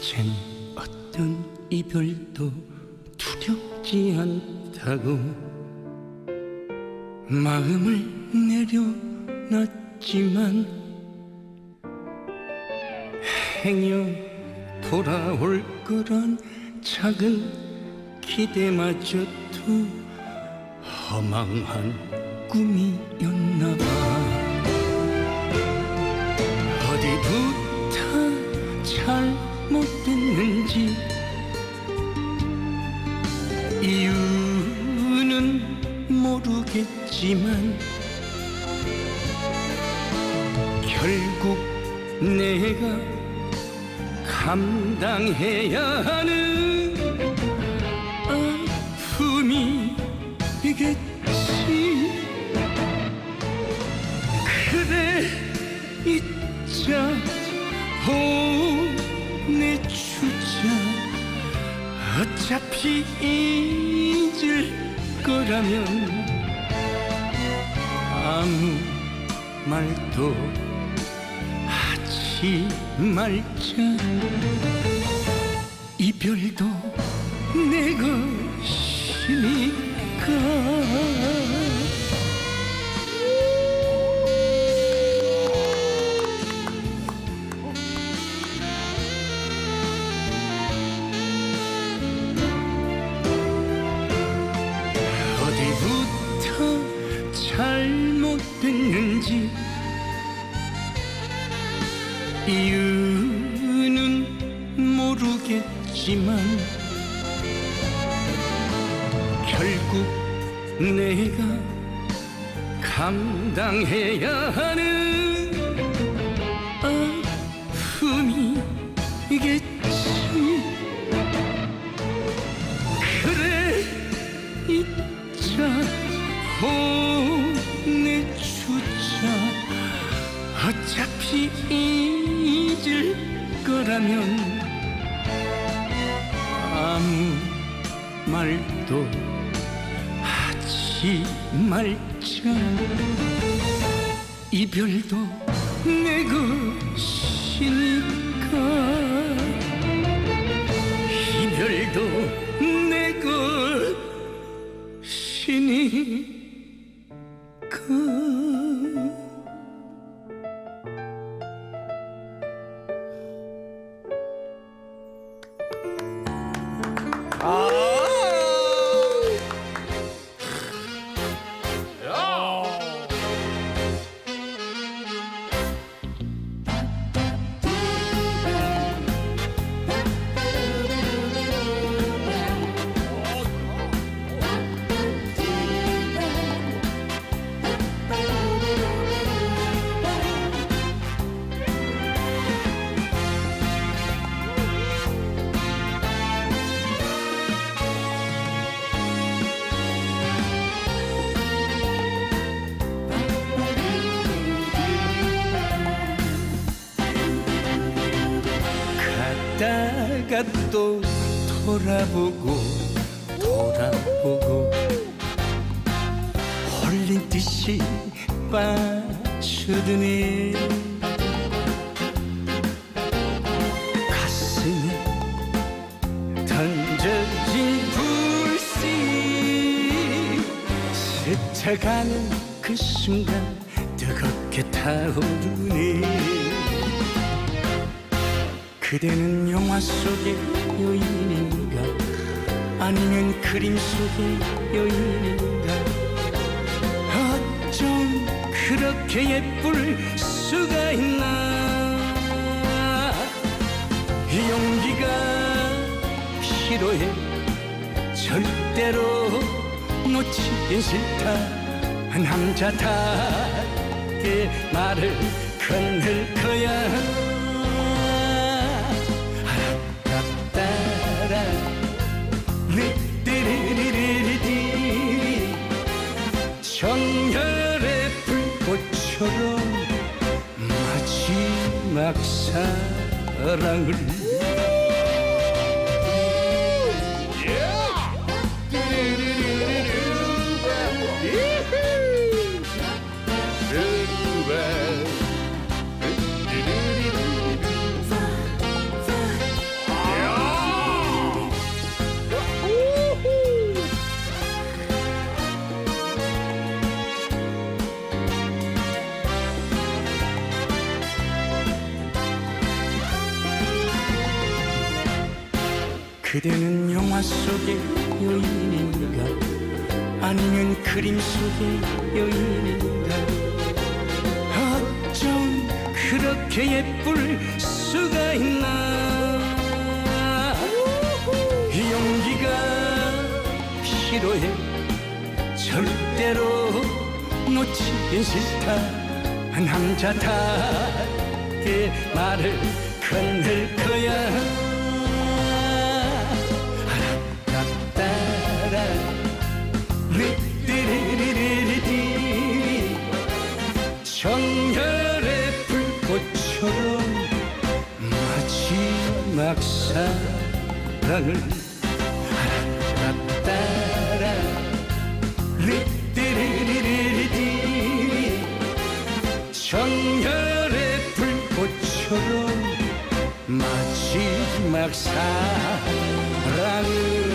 이젠 어떤 이별도 두렵지 않다고 마음을 내려놨지만 행여 돌아올 거란 작은 기대마저도 허망한 꿈이었나봐. 어디부터 잘못됐는지 이유는 모르겠지만 결국 내가 감당해야 하는 아픔이겠지. 그래 잊자 보내주자. 어차피 잊을 거라면 아무 말도 하지 말자. 이별도 내 것이니까. 어디부터 잘못됐는지 이유는 모르겠지만 결국 내가 감당해야 하는 아픔이겠지. 그래 잊자 보내주자. 어차피 잊을 거라면 아무 말도 하지 말자. 이별도 내 것이니까. 이별도 내 것이니까. 가다가 또 돌아보고 홀린 듯이 빠져드네. 가슴에 던져진 불씨 스쳐가는 그 순간 뜨겁게 타오르네. 그대는 영화 속의 여인인가 아니면 그림 속의 여인인가. 어쩜 그렇게 예쁠 수가 있나. 용기가 필요해. 절대로 놓치긴 싫다. 남자답게 말을 건넬 거야. 정열의 불꽃처럼 마지막 사랑을 그대는 영화 속의 여인인가 아니면 그림 속의 여인인가 어쩜 그렇게 예쁠 수가 있나 이 용기가 필요해 절대로 놓치긴 싫다 남자답게 말을 건넬 거야 아라따따라 리띠리리리리 정열의 불꽃처럼 마지막 사랑을 아라따따라 리띠리리리리 정열의 불꽃처럼 마지막 사랑을